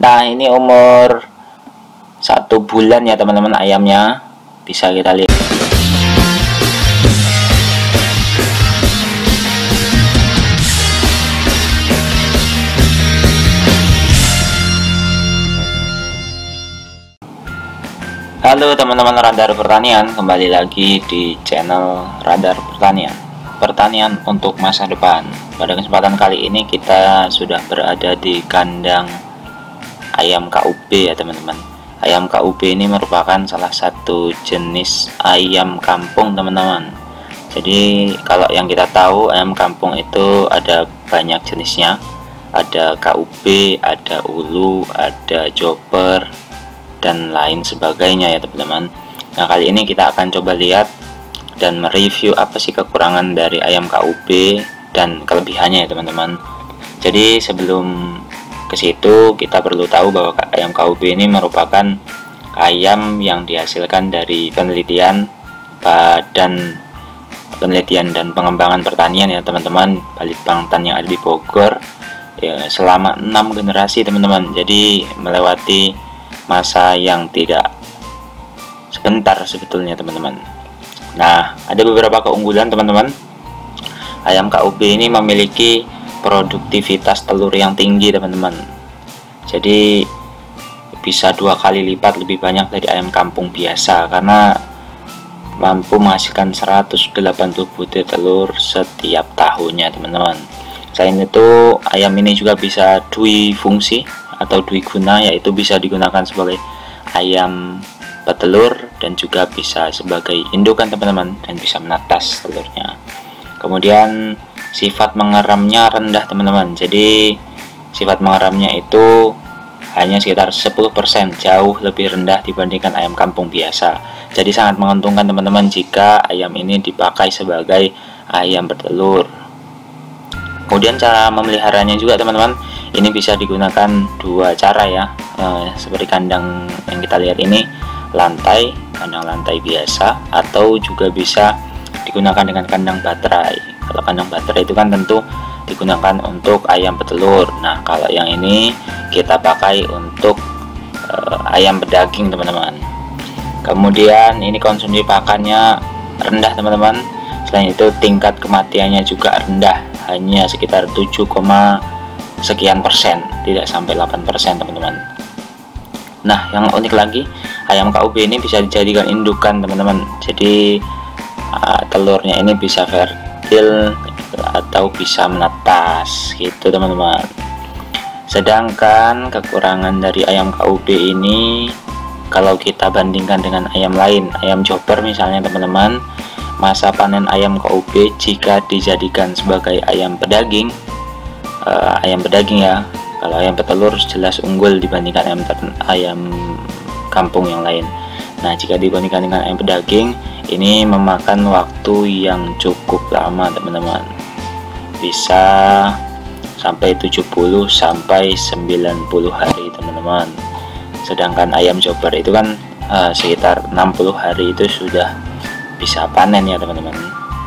Nah, ini umur 1 bulan ya teman-teman ayamnya, bisa kita lihat. Halo teman-teman Radar Pertanian, kembali lagi di channel Radar Pertanian. Pertanian untuk masa depan. Pada kesempatan kali ini kita sudah berada di kandang ayam KUB ya teman-teman. Ayam KUB ini merupakan salah satu jenis ayam kampung teman-teman. Jadi kalau yang kita tahu, ayam kampung itu ada banyak jenisnya. Ada KUB, ada ulu, ada joper, dan lain sebagainya ya teman-teman. Nah, kali ini kita akan coba lihat dan mereview apa sih kekurangan dari ayam KUB dan kelebihannya ya teman-teman. Jadi sebelum ke situ, kita perlu tahu bahwa ayam KUB ini merupakan ayam yang dihasilkan dari penelitian Badan Penelitian dan Pengembangan Pertanian ya teman-teman, Balitbangtan yang ada di Bogor ya, selama 6 generasi teman-teman. Jadi melewati masa yang tidak sebentar sebetulnya teman-teman. Nah, ada beberapa keunggulan teman-teman. Ayam KUB ini memiliki produktivitas telur yang tinggi teman-teman. Jadi bisa 2 kali lipat lebih banyak dari ayam kampung biasa, karena mampu menghasilkan 180 butir telur setiap tahunnya teman-teman. Selain itu, ayam ini juga bisa fungsi atau guna, yaitu bisa digunakan sebagai ayam petelur dan juga bisa sebagai indukan teman-teman, dan bisa menetas telurnya. Kemudian sifat mengeramnya rendah teman-teman. Jadi sifat mengeramnya itu hanya sekitar 10%, jauh lebih rendah dibandingkan ayam kampung biasa. Jadi sangat menguntungkan teman-teman jika ayam ini dipakai sebagai ayam bertelur. Kemudian cara memeliharanya juga teman-teman, ini bisa digunakan 2 cara ya, seperti kandang yang kita lihat ini, kandang lantai biasa, atau juga bisa digunakan dengan kandang baterai. Kalau kandang baterai itu kan tentu digunakan untuk ayam petelur. Nah, kalau yang ini kita pakai untuk ayam pedaging teman-teman. Kemudian ini konsumsi pakannya rendah teman-teman. Selain itu tingkat kematiannya juga rendah, hanya sekitar 7, sekian persen, tidak sampai 8% teman-teman. Nah, yang unik lagi, ayam KUB ini bisa dijadikan indukan teman-teman. Jadi telurnya ini bisa fertil atau bisa menetas gitu teman-teman. Sedangkan kekurangan dari ayam KUB ini, kalau kita bandingkan dengan ayam lain, ayam joper misalnya teman-teman, masa panen ayam KUB jika dijadikan sebagai ayam pedaging ya, kalau ayam petelur jelas unggul dibandingkan ayam kampung yang lain. Nah, jika dibandingkan dengan ayam pedaging, ini memakan waktu yang cukup lama teman-teman, bisa sampai 70 sampai 90 hari teman-teman. Sedangkan ayam joper itu kan sekitar 60 hari itu sudah bisa panen ya teman-teman.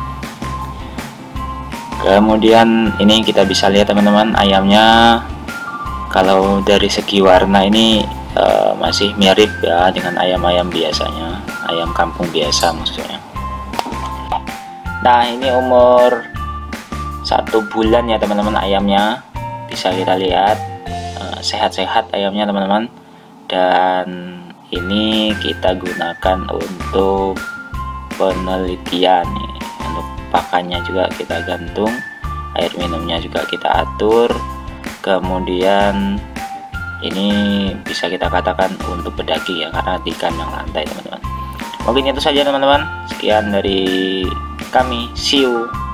Kemudian ini kita bisa lihat teman-teman, ayamnya kalau dari segi warna ini masih mirip ya dengan ayam-ayam biasanya, ayam kampung biasa maksudnya. Nah, ini umur 1 bulan ya teman-teman ayamnya, bisa kita lihat sehat-sehat ayamnya teman-teman. Dan ini kita gunakan untuk penelitian nih. Untuk pakannya juga kita gantung, air minumnya juga kita atur. Kemudian ini bisa kita katakan untuk pedaging ya, karena di kandang lantai teman-teman. Mungkin itu saja teman-teman, sekian dari kami, see you.